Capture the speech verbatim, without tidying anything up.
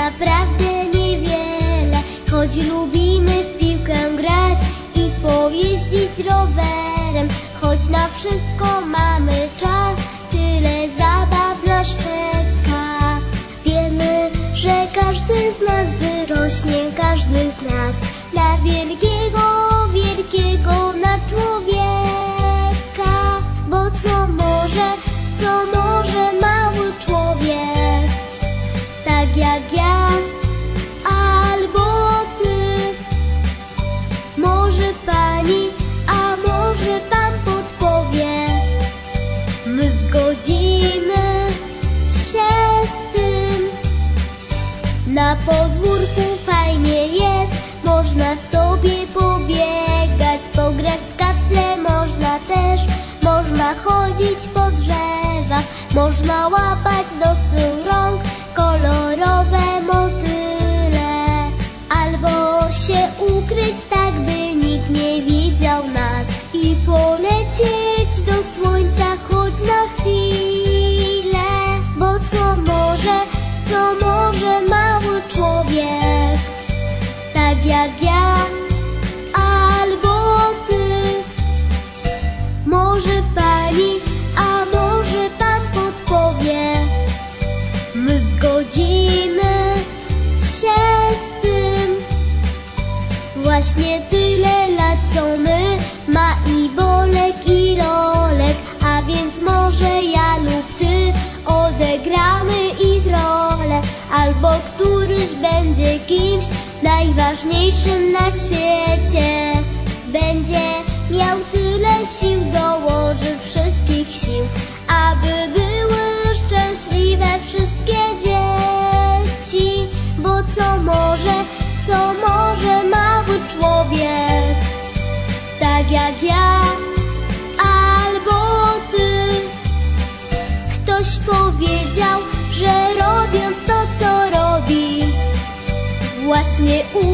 naprawdę niewiele, choć lubimy w piłkę grać i pojeździć rowerem. Choć na wszystko mamy czas, tyle zabaw nas czeka. Wiemy, że każdy z nas wyrośnie, każdy z nas na wielkiego, wielkiego, na człowieka. Bo co może, co może mały człowiek, tak jak ja albo ty? Może pani, a może pan podpowie. My zgodzimy się z tym. Na podwórku fajnie jest, można sobie pobiegać, pograć w kacę można też, można chodzić po drzewach, można łapać do swych rąk kolorowe motyle, albo się ukryć tak, by nikt nie widział nas i polecieć do słońca choć na chwilę. Bo co może, co może mały człowiek, tak jak ja albo ty? Może pani, a może pan podpowie. My zgodzimy się z tym. Właśnie tyle lat co my ma i Bolek i Rolek, a więc może ja lub ty odegramy ich rolę, albo któryś będzie kimś najważniejszym na świecie. Będzie miał tyle sił, dołoży wszystkich sił, aby były szczęśliwe wszystkie dzieci. Bo co może, co może mały człowiek, tak jak ja albo ty? Ktoś powiedział, że robiąc to, co robi, własnie